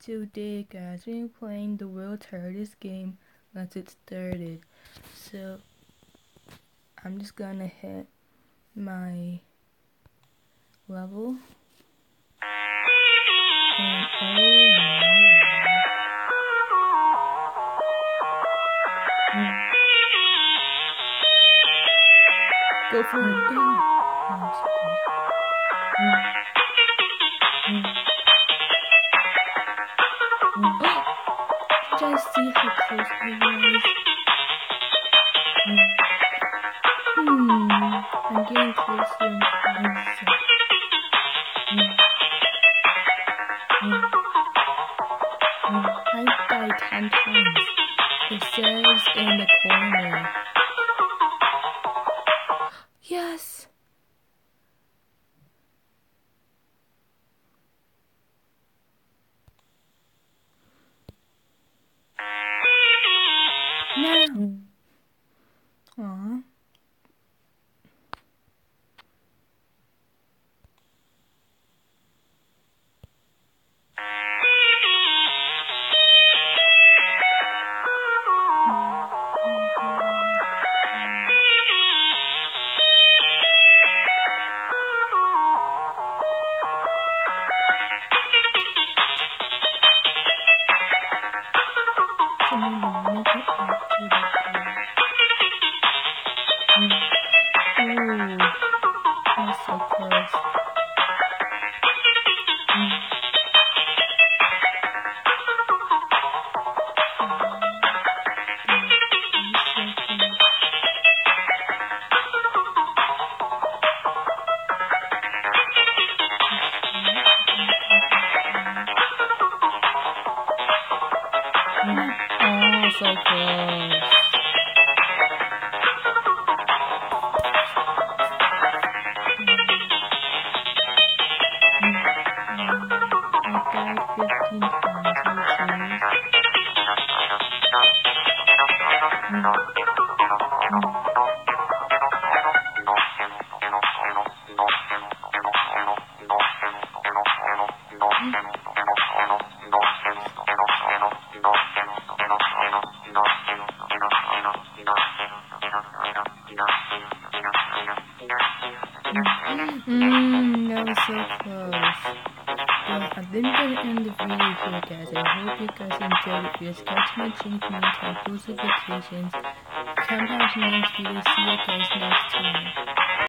Today guys, we're playing the world's hardest game. Let's get started. So I'm just gonna hit my level and oh my god. Go for it, go! Did you see how close I was? I'm getting closer and closer. I died 10 times. It says in the corner. Yes! No! Aww. That's so close. Oh, so close. I died 15 times, are you serious? That was so close. Well, I think I'm gonna end the video here, guys. I hope you guys enjoyed it. If you subscribe to my channel, comment, post notifications. Come back to the next video. See you guys next time.